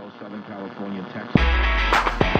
Mexico, Southern California, Texas.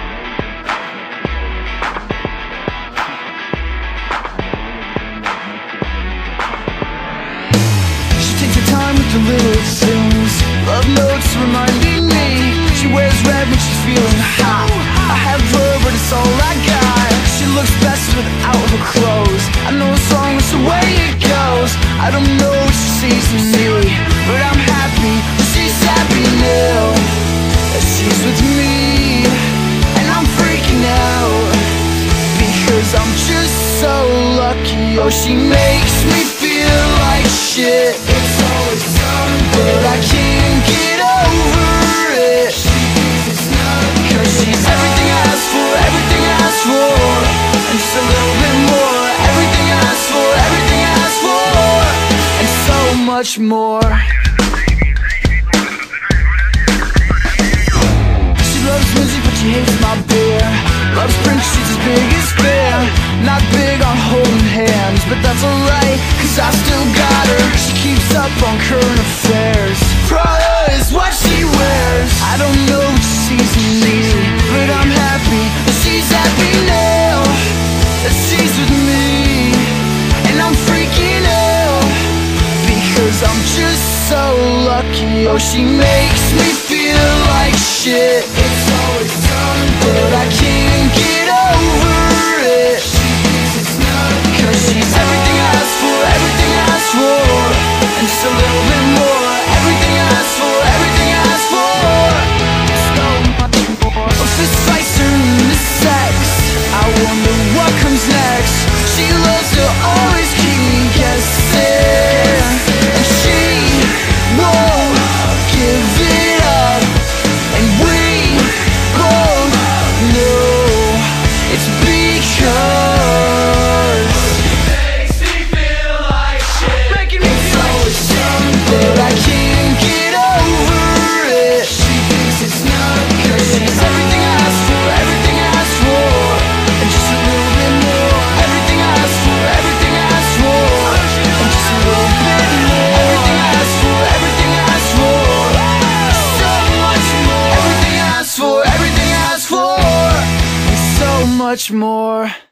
She takes her time with the little things. Love notes reminding me. She wears red when she's feeling hot. I have her, but it's all I got. She looks best without her clothes. I know a song is the way it goes. I don't know what she sees in me, but I'm happy that she's happy now, that she's with me. And I'm freaking out because I'm just so lucky. Oh, she makes me feel like shit. It's always something, but I can't get over it. Cause she's everything I asked for, everything I asked for, and just a little bit more. Everything I asked for, everything I asked for, and so much more. She loves music but she hates my beer. Loves Prince, she's as big as bear. Not big on holding hands, but that's alright, cause I still got her. She keeps up on current affairs. Prada is what she wears. I don't know what she sees in me, but I'm happy that she's happy now, that she's with me. And I'm freaking out because I'm just so lucky. Oh, she makes me feel like shit. It's always done, but I can't get over it. Cause she's everything I asked for, everything I asked for, and just a little bit more. Everything I asked for, everything I asked for, so much more. Oh, fist fights turn into sex. I wonder what comes next. She loves to always keep me guessing, and she won't give it up. And we both know it's because makes me feel like shit. Making me feel like shit, but I can't get over it. She thinks it's not, cause she's everything I asked for, everything I asked for, and just a little bit more. Everything I asked for, everything I asked for, and just a little bit more. Everything I asked for, everything I asked for, so much more. Everything I asked for, everything I asked for, and so much more.